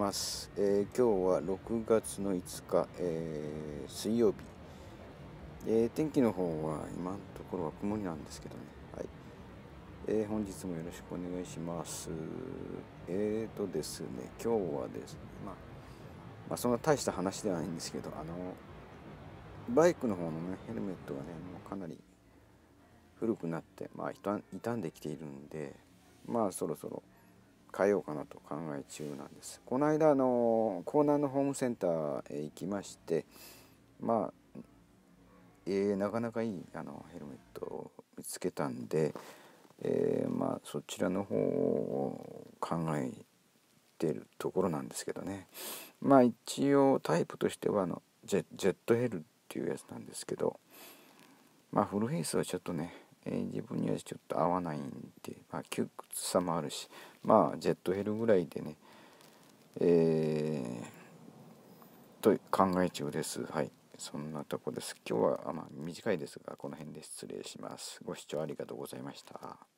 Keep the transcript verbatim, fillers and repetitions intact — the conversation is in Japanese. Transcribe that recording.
ます。えー、今日はろくがつのいつか、えー、水曜日、えー、天気の方は今のところは曇りなんですけどね、はい。えー、本日もよろしくお願いします。えーとですね今日はですね、まあ、まあそんな大した話ではないんですけど、あのバイクの方のねヘルメットがねもうかなり古くなって、まあ、傷傷んできているんで、まあそろそろ変えようかなと考え中なんです。この間あの江南のホームセンターへ行きまして、まあ、えー、なかなかいいあのヘルメットを見つけたんで、えー、まあそちらの方を考えてるところなんですけどね。まあ一応タイプとしてはあのジェ、ジェットヘルっていうやつなんですけど、まあフルフェイスはちょっとね、えー、自分にはちょっと合わないんで、まあ窮屈さもあるし、まあジェットヘルぐらいでね、えー、と考え中です。はい。そんなとこです。今日は、まあ、短いですが、この辺で失礼します。ご視聴ありがとうございました。